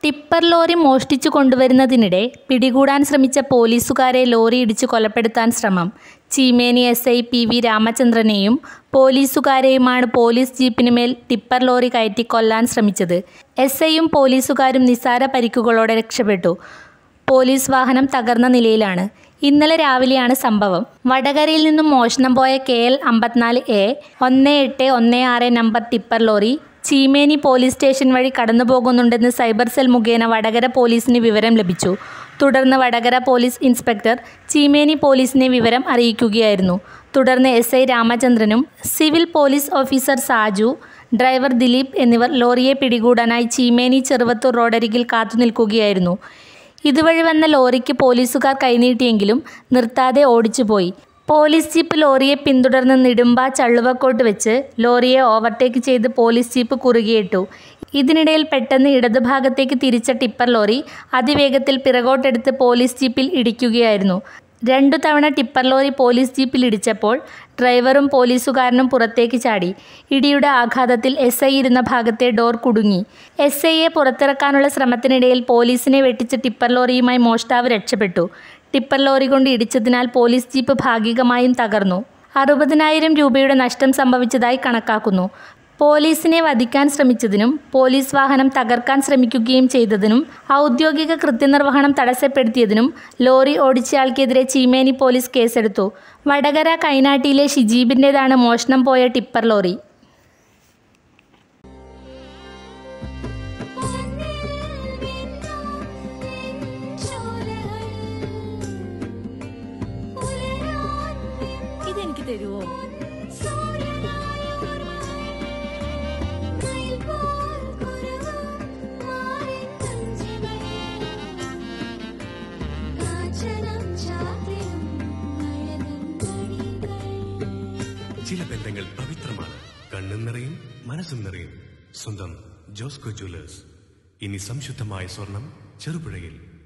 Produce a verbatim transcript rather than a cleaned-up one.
Tipper lorry മോഷ്ടിച്ചു കൊണ്ടുവരുന്നതിനിടെ പിടികൂടാൻ ശ്രമിച്ച പോലീസുകാരെ ലോറി ഇടിച്ച് കൊലപ്പെടുത്താൻ ശ്രമം. Cheemeni S I P V രാമചന്ദ്രനെയും പോലീസുകാരെയുമാണ് പോലീസ് ജീപ്പിന് മേൽ ടിപ്പർ ലോറി കയറ്റി കൊല്ലാൻ ശ്രമിച്ചത്. എസ് ഐയും പോലീസുകാരും നിസ്സാര പരിക്കുകളോടെ രക്ഷപ്പെട്ടു. പോലീസ് വാഹനം തകർന്ന നിലയിലാണ്. ഇന്നലെ രാവിലെയാണ് സംഭവം. വടകരയിൽ നിന്നും മോഷണം പോയ കെ എൽ അമ്പത്തിനാല് എ ഒന്ന് എട്ട് ഒന്ന് ആറ് number tipper lorry Cheemeni police station വഴി കടന്നുപോകുന്നുണ്ടെന്ന് സൈബർ സെൽ മുഖേന വടകര പോലീസിന് വിവരം ലഭിച്ചു. തുടർന്ന് വടകര പോലീസ് ഇൻസ്പെക്ടർ ചീമേനി പോലീസിനെ വിവരം അറിയിക്കുകയായിരുന്നു. തുടർന്ന് എസ് ഐ രാമചന്ദ്രനും civil police officer Saju, driver Dileep എന്നിവർ ലോറിയെ പിടികൂടാനായി ചീമേനി ചെറുവത്തൂർ റോഡരികിൽ കാത്തുനിൽക്കുകയായിരുന്നു. ഇതുവഴി വന്ന ലോറിക്ക് പോലീസുകാർ കൈനീട്ടിയെങ്കിലും നിർത്താതെ ഓടിച്ചുപോയി. പോലീസ് ജീപ്പ് ലോറിയെ പിന്തുടർന്ന് നെടുമ്പ ചള്ളുവക്കോട്ട് വെച്ച് ലോറിയെ ഓവർടേക്ക് ചെയ്ത് പോലീസ് ജീപ്പ് കുറുകെയിട്ടു. ഇതിനിടയിൽ പെട്ടെന്ന് ഇടതുഭാഗത്തേക്ക് തിരിച്ച ടിപ്പർ ലോറി അതിവേഗത്തിൽ പിറകോട്ടെടുത്ത് പോലീസ് ജീപ്പിൽ ഇടിക്കുകയായിരുന്നു. രണ്ടു തവണ ടിപ്പർ ലോറി പോലീസ് ജീപ്പിൽ ഇടിച്ചപ്പോൾ ഡ്രൈവറും പോലീസുകാരനും പുറത്തേക്ക് ചാടി. ഇടിയുടെ ആഘാതത്തിൽ എസ് ഐ ഇരുന്ന ഭാഗത്തെ ഡോർ കുടുങ്ങി. എസ് ഐയെ പുറത്തിറക്കാനുള്ള ശ്രമത്തിനിടയിൽ പോലീസിനെ വെട്ടിച്ച് ടിപ്പർ ലോറിയുമായി മോഷ്ടാവ് രക്ഷപ്പെട്ടു. ടിപ്പർ ലോറി കൊണ്ട് ഇടിച്ചതിനാൽ പോലീസ് ജീപ്പ് ഭാഗികമായും തകർന്നു. അറുപതിനായിരം രൂപയുടെ നഷ്ടം സംഭവിച്ചതായി കണക്കാക്കുന്നു. പോലീസിനെ വധിക്കാൻ ശ്രമിച്ചതിനും പോലീസ് വാഹനം തകർക്കാൻ ശ്രമിക്കുകയും ചെയ്തതിനും ഔദ്യോഗിക കൃത്യനിർവഹണം തടസ്സപ്പെടുത്തിയതിനും ലോറി ഓടിച്ചയാൾക്കെതിരെ ചീമേനി പോലീസ് കേസെടുത്തു. വടകര കൈനാട്ടിയിലെ ഷിജീബിൻ്റേതാണ് മോഷണം പോയ ടിപ്പർ ലോറി. ഇതെനിക്ക് തരുമോ? ചില ബന്ധങ്ങൾ പവിത്രമാണ്. കണ്ണും നിറയും മനസ്സും നിറയും. സ്വന്തം ജോസ്കോ ജ്വല്ലേഴ്സ്. ഇനി സംശുദ്ധമായ സ്വർണം ചെറുപുഴയിൽ.